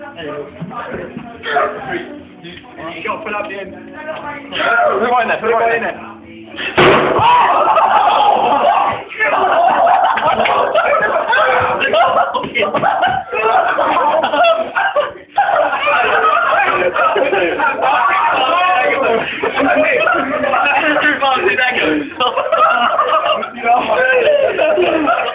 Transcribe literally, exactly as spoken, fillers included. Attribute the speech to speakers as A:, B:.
A: You got to pull up the end.
B: Rewind that, rewind that.
A: That goes.